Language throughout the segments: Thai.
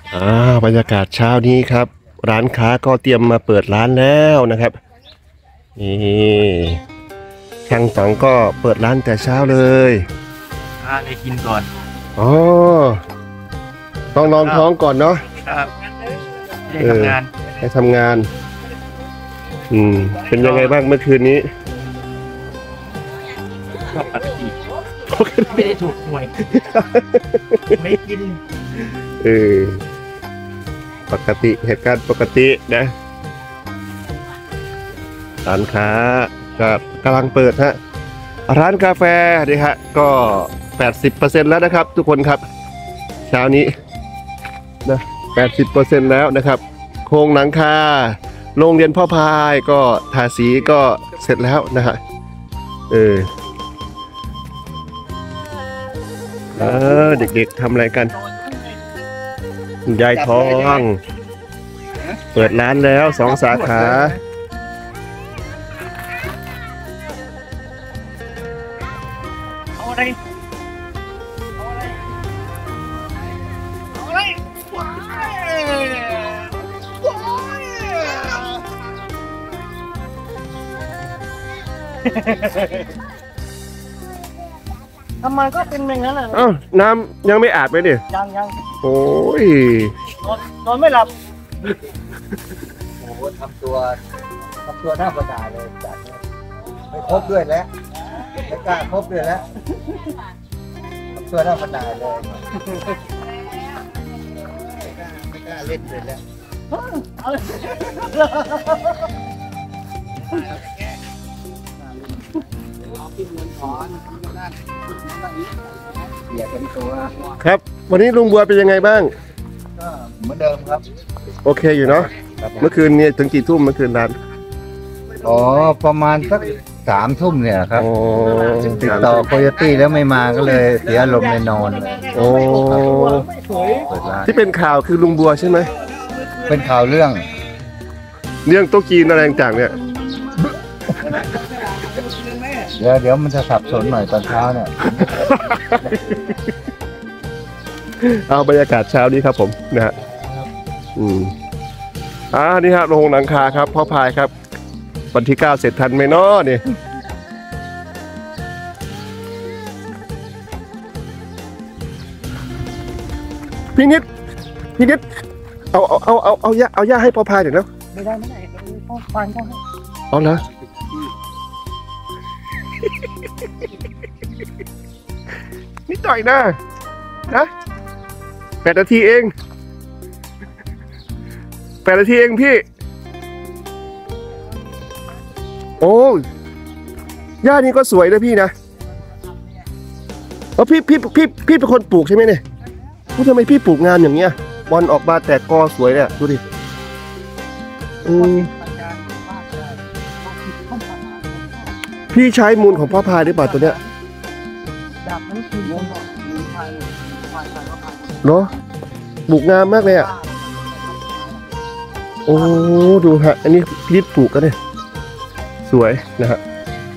บรรยากาศเช้านี้ครับ ร้านค้าก็เตรียมมาเปิดร้านแล้วนะครับนี่ช่างฝังก็เปิดร้านแต่เช้าเลยเลยกินก่อนอ๋อต้องลองท้องก่อนเนาะครับได้ทำงานให้ทำงานเป็นยังไงบ้างเมื่อคืนนี้ก็ปกติไม่ได้ถูกหวยไม่กินปกติเหตุการณ์ปกตินะร้านค้าก็กำลังเปิดฮะร้านกาแฟนี่ฮะก็ 80% แล้วนะครับทุกคนครับเช้านี้นะ 80% แล้วนะครับโครงหลังคาโรงเรียนพ่อพายก็ทาสีก็เสร็จแล้วนะฮะเด็กๆทำอะไรกันยายทองเปิดร้านแล้ว2 สาขาเอาอะไรทำไมก็เป็นอย่างนั้นอ่ะน้ำยังไม่อาบเลยดิยังโอ้ยนอนไม่หลับโอ้ทำตัวหน้าประดาเลยจัดไม่ครบด้วยแล้วไม่กล้าครบด้วยแล้วทำตัวหน้าประดาเลยไม่กล้าเล่นเลยแล้วครับวันนี้ลุงบัวเป็นยังไงบ้างก็เหมือนเดิมครับโอเคอยู่เนาะเมื่อคืนนี้ถึงกี่ทุ่มเมื่อคืนร้านประมาณสัก3 ทุ่มเนี่ยครับติดต่อโคโยตี้แล้วไม่มาก็เลยเสียลมในนอนเลยที่เป็นข่าวคือลุงบัวใช่ไหมเป็นข่าวเรื่องโต๊ะจีนอะไรต่างเนี่ยเดี๋ยวมันจะสับสนหน่อยตอนเช้าเนี่ยเอาบรรยากาศเช้านี้ครับผมนะฮะนี่ฮะโรงหลังคาครับพ่อพายครับวันที่9เสร็จทันไหมเนาะนี่พี่นิดเอาย่าให้พ่อพายเดี๋ยวนะไม่ได้พ่อพายก็ให้เอาเหรอนิดหน่อยนะ8 นาทีเองพี่โอ้ย่านี่ก็สวยนะพี่นะพี่เป็นคนปลูกใช่ไหมเนี่ยทำไมพี่ปลูกงามอย่างเงี้ยบอลออกมาแตกกอสวยเนี่ยดูดิพี่ใช้มูลของพ่อพายหรือเปล่าตัวเนี้ยเนาะปลูกงามมากเลยอ่ะโอ้ดูฮะอันนี้พี่ปลูกกันเนี่ยสวยนะฮะ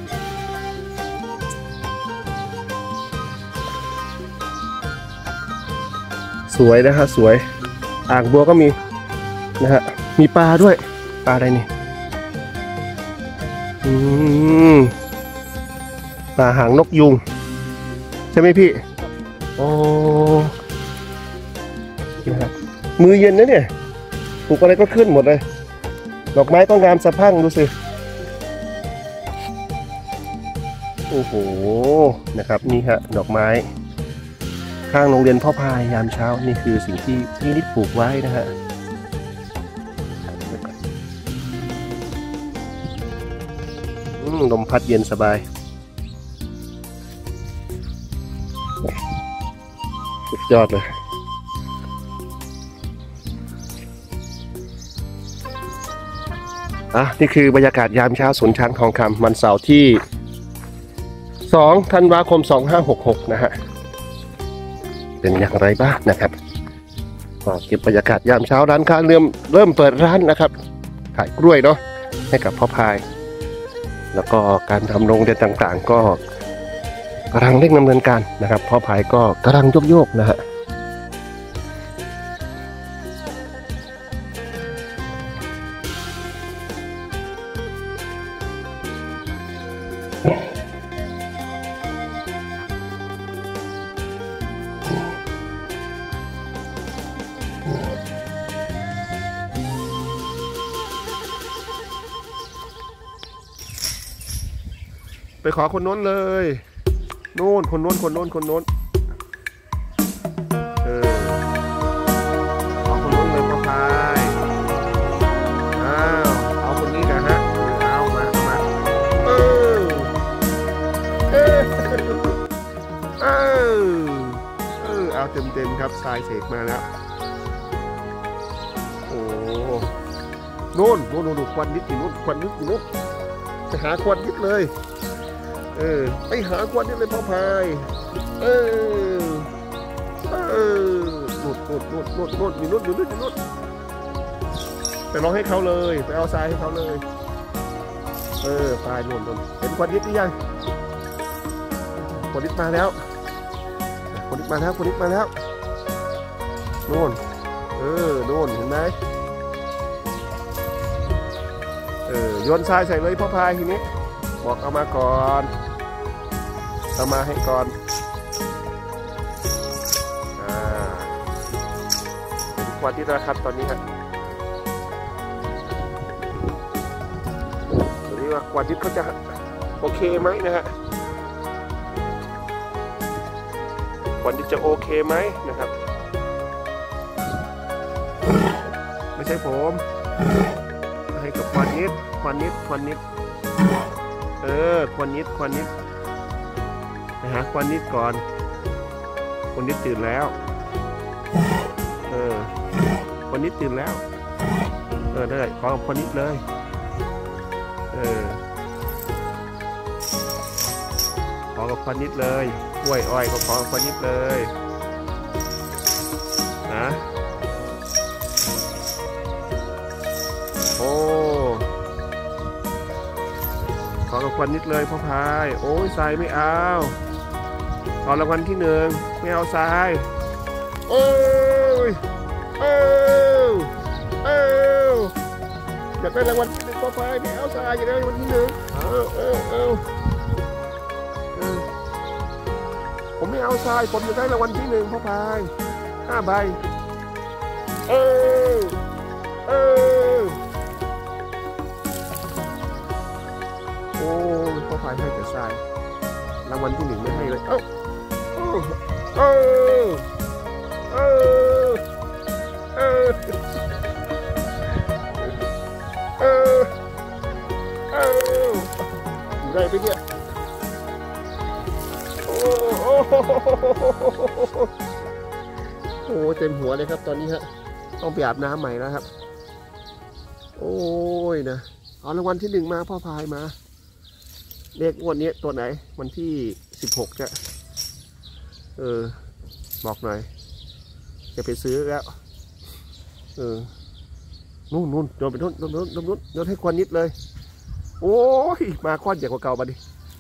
สวยนะฮะสวยอ่างบัวก็มีนะฮะมีปลาด้วยปลาอะไรนี่ปลาหางนกยุงใช่ไหมพี่โอ้มือเย็นนะเนี่ยปลูกอะไรก็ขึ้นหมดเลยดอกไม้ก็งามสะพรั่งดูสิโอ้โหนะครับนี่ฮะดอกไม้ข้างโรงเรียนพ่อพายยามเช้านี่คือสิ่งที่พี่นิดปลูกไว้นะฮะลมพัดเย็นสบายสุดยอดเลยนี่คือบรรยากาศยามเช้าศูนย์ช้างทองคำวันเสาร์ที่2 ธันวาคม 2566นะฮะเป็นอย่างไรบ้างนะครับก็เก็บบรรยากาศยามเช้าร้านค้าเริ่มเปิดร้านนะครับขายกล้วยเนาะให้กับพ่อพายแล้วก็การทำโรงเรียนต่างๆก็กำลังเร่งดำเนินการนะครับพ่อพายก็กำลังโยกนะฮะไปขอคนโน้นเลยโน้นคนโน้นคนโน้นคนโน้นขอคนโน้นเลยพ่อพายอ้าวเอาคนนี้นะฮะเอามาเออเอาเต็มครับทรายเสกมาแล้วโอ้โน่นควันนิดอยู่โน่นควันนิดอยู่โน่นไปหาควันนิดเลยไปหาควันนิดเลยพ่อพายหลุดอยู่นู่นไปร้องให้เขาเลยไปเอาทรายให้เขาเลยไปนู่นเห็นควันนิดหรือยังควันนิดมาแล้วโน่นโน่นเห็นไหมโยนทรายใส่เลยพ่อพายทีนี้บอกเอามาก่อนเอามาให้ก่อนเป็นควันที่ระครับตอนนี้ครับตัวนี้ว่าควันที่เขาจะโอเคไหมนะฮะควันที่จะโอเคไหมนะครับไม่ใช่ผมให้กับควันนิดควันนิดควันนิดไปหาควันนิดก่อนควันนิดตื่นแล้วควันนิดตื่นแล้วได้ขอกับควันนิดเลยขอกับควันนิดเลยกล้วยอ้อยก็ขอกับควันนิดเลยนะโอ้ขอกับควันนิดเลยพ่อพายโอ้ยทรายไม่เอาขอรางวัลที่1ไม่เอาทรายโอ้ยอยากได้รางวัลที่1พ่อพายไม่เอาทรายอยากได้รางวัลที่1ผมไม่เอาทรายผมจะได้รางวัลที่1พ่อพาย5 ใบโอ้พ่อพายให้แต่ทรายรางวัลที่1ไม่ให้เลยได้ไปเนี่ยโอ้เต็มหัวเลยครับตอนนี้ฮะต้องไปอาบน้ำใหม่แล้วครับโอ้ยนะเอารางวัลที่1มาพ่อพายมาเลขงวดนี้ตัวไหนวันที่16จะบอกหน่อยจะไปซื้อแล้วนู่นโดนไปนู่นโดนให้ควันนิดเลยโอ้ยมาควันใหญ่กว่าเก่าบัดดิ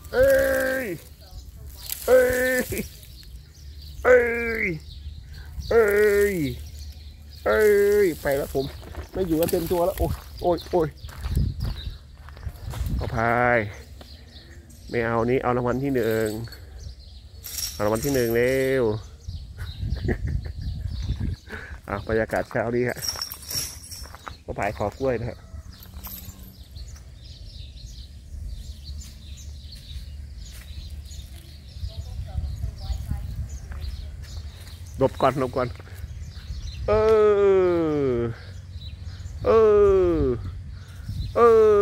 ไปแล้วผมไม่อยู่แล้วเต็มตัวแล้วโอ้ยพ่อพายไม่เอานี้เอารางวัลที่1เอารางวัลที่1เร็วบรรยากาศเช้านี้ฮะพ่อพายขอกล้วยนะฮะหลบก่อนเ